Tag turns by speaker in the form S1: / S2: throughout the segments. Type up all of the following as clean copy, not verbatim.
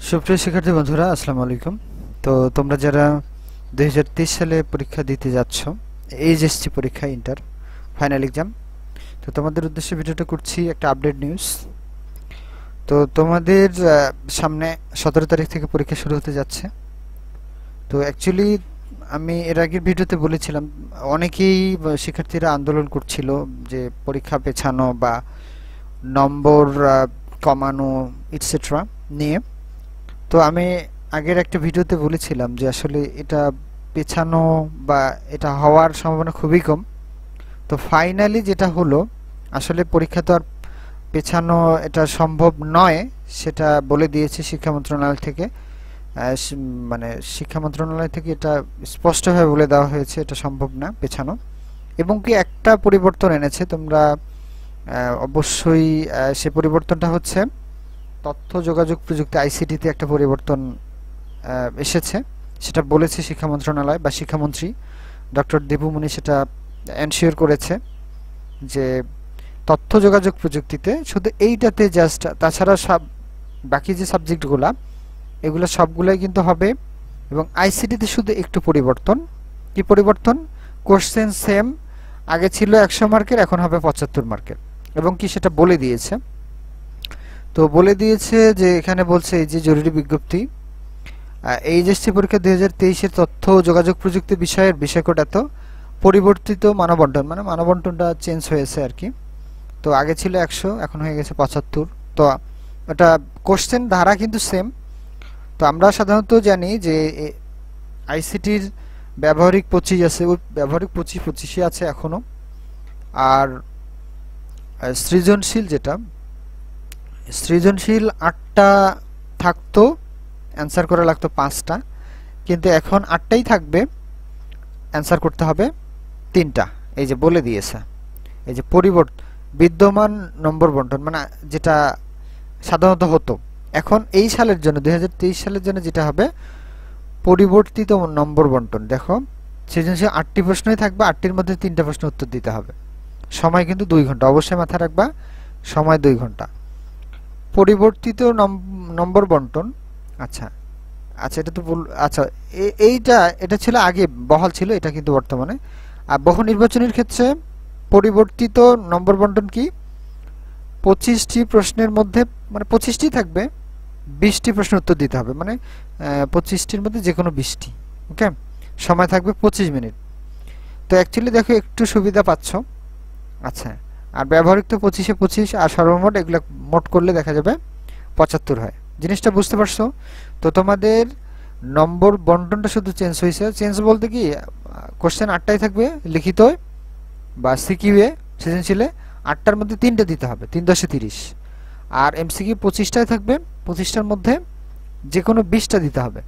S1: সুপ্রিয় শিক্ষার্থী বন্ধুরা, আসসালামু আলাইকুম। তো তোমরা যারা 2023 সালে পরীক্ষা দিতে যাচ্ছ, এইচএসসি পরীক্ষা ইন্টার ফাইনাল এক্সাম, তো তোমাদের উদ্দেশ্যে ভিডিওটা করছি একটা আপডেট নিউজ। তো তোমাদের সামনে 17 তারিখ থেকে পরীক্ষা শুরু হতে যাচ্ছে। তো অ্যাকচুয়ালি আমি এর আগের ভিডিওতে বলেছিলাম অনেকেই শিক্ষার্থীরা আন্দোলন করছিল যে পরীক্ষা পেছানো বা নম্বর কমানো ইটসেট্রা নিয়ে। তো আমি আগের একটা ভিডিওতে বলেছিলাম যে আসলে এটা পেছানো বা এটা হওয়ার সম্ভাবনা খুবই কম। তো ফাইনালি যেটা হলো, আসলে পরীক্ষা তো আর পেছানো এটা সম্ভব নয়, সেটা বলে দিয়েছে শিক্ষা মন্ত্রণালয় থেকে। মানে শিক্ষা মন্ত্রণালয় থেকে এটা স্পষ্টভাবে বলে দেওয়া হয়েছে এটা সম্ভব না পেছানো। এবং কি একটা পরিবর্তন এনেছে তোমরা অবশ্যই, সে পরিবর্তনটা হচ্ছে তথ্য যোগাযোগ প্রযুক্তি আইসিটিতে একটা পরিবর্তন এসেছে। সেটা বলেছে শিক্ষা মন্ত্রণালয় বা শিক্ষামন্ত্রী ডক্টর দেবুমনি সেটা এনশিওর করেছে যে তথ্য যোগাযোগ প্রযুক্তিতে শুধু এইটাতে জাস্ট, তাছাড়া সব বাকি যে সাবজেক্টগুলো এগুলো সবগুলোই কিন্তু হবে। এবং আইসিটিতে শুধু একটু পরিবর্তন। কি পরিবর্তন? কোশ্চেন সেম, আগে ছিল 100 মার্কের, এখন হবে 75 মার্কের। এবং কি সেটা বলে দিয়েছে। তো বলে দিয়েছে যে এখানে বলছে এই যে জরুরি বিজ্ঞপ্তি, এইচএসসি পরীক্ষা 2023-এর তথ্য ও যোগাযোগ প্রযুক্তি বিষয়ের বিষয়কোড এত পরিবর্তিত মানববন্টন, মানে মানববন্টনটা চেঞ্জ হয়েছে আর কি। তো আগে ছিল 100, এখন হয়ে গেছে 75। তো এটা কোশ্চেন ধারা কিন্তু সেম। তো আমরা সাধারণত জানি যে আইসিটির ব্যবহারিক 25 আছে, ওই ব্যবহারিক 25-25ই আছে এখনো। আর সৃজনশীল যেটা, সৃজনশীল 8টা থাকতো, অ্যান্সার করা লাগতো 5টা, কিন্তু এখন 8টাই থাকবে, অ্যান্সার করতে হবে 3টা। এই যে বলে দিয়েছে, এই যে বিদ্যমান নম্বর বন্টন, মানে যেটা সাধারণত হতো, এখন এই সালের জন্য 2023 সালের জন্য যেটা হবে পরিবর্তিত নম্বর বন্টন। দেখো, সৃজনশীল 8টি প্রশ্নই থাকবে, 8টির মধ্যে 3টা প্রশ্ন উত্তর দিতে হবে। সময় কিন্তু 2 ঘন্টা, অবশ্যই মাথায় রাখবা, সময় 2 ঘন্টা। পরিবর্তিত নম্বর বন্টন, আচ্ছা আচ্ছা এটা তো আচ্ছা এটা ছিল আগে বহাল ছিল, এটা কিন্তু বর্তমানে। আর বহু নির্বাচনের ক্ষেত্রে পরিবর্তিত নম্বর বন্টন কি? 25টি প্রশ্নের মধ্যে, মানে 25টি থাকবে, 20টি প্রশ্ন উত্তর দিতে হবে, মানে 25টির মধ্যে যে কোনো 20টি। ওকে, সময় থাকবে 25 মিনিট। তো অ্যাকচুয়ালি দেখো একটু সুবিধা পাচ্ছ। আচ্ছা, আর ব্যবহারিক তো 25-এ 25, আর সর্বমোট এগুলো মোট করলে দেখা যাবে 75 হয়। জিনিসটা বুঝতে পারছো? তো তোমাদের নম্বর বন্টনটা শুধু চেঞ্জ হয়েছে। চেঞ্জ বলতে কি, কোশ্চেন 8টাই থাকবে লিখিত বা সিকিউএ সৃজনশীলে, 8টার মধ্যে 3টে দিতে হবে, 3 × 10 = 30। আর এমসিকিউ 25টাই থাকবে, 25টার মধ্যে যে কোনো 20টা দিতে হবে,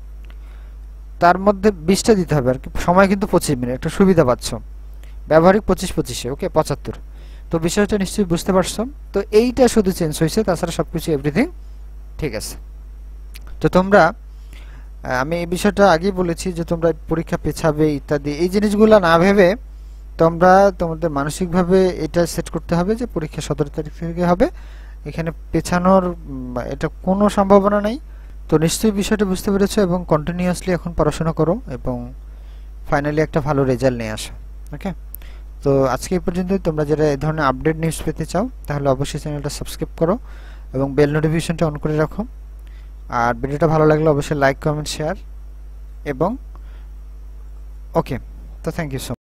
S1: তার মধ্যে 20টা দিতে হবে আর কি। সময় কিন্তু 25 মিনিট, একটা সুবিধা পাচ্ছ। ব্যবহারিক 25-25-এ, ওকে 75। তো বিষয়টা নিশ্চয়ই বুঝতে পারছো। তো এইটা শুধু চেঞ্জ হয়েছে, তাছাড়া সবকিছু এভরিথিং ঠিক আছে। তো তোমরা, আমি এই বিষয়টা আগেই বলেছি যে তোমরা পরীক্ষা পেছাবে ইত্যাদি এই জিনিসগুলো না ভেবে তোমরা তোমাদের মানসিকভাবে এটা সেট করতে হবে যে পরীক্ষা 17 তারিখ থেকে হবে, এখানে পেছানোর এটা কোনো সম্ভাবনা নেই। তো নিশ্চয়ই বিষয়টা বুঝতে পেরেছো এবং কন্টিনিউয়াসলি এখন পড়াশোনা করো এবং ফাইনালি একটা ভালো রেজাল্ট নিয়ে আসো। ওকে, তো আজকে এই পর্যন্তই। তোমরা যারা এই ধরনের আপডেট নিউজ পেতে চাও তাহলে অবশ্যই চ্যানেলটা সাবস্ক্রাইব করো এবং বেল নোটিফিকেশনটা অন করে রাখো। আর ভিডিওটা ভালো লাগলে অবশ্যই লাইক, কমেন্ট, শেয়ার এবং ওকে। তো থ্যাংক ইউ সো মাচ।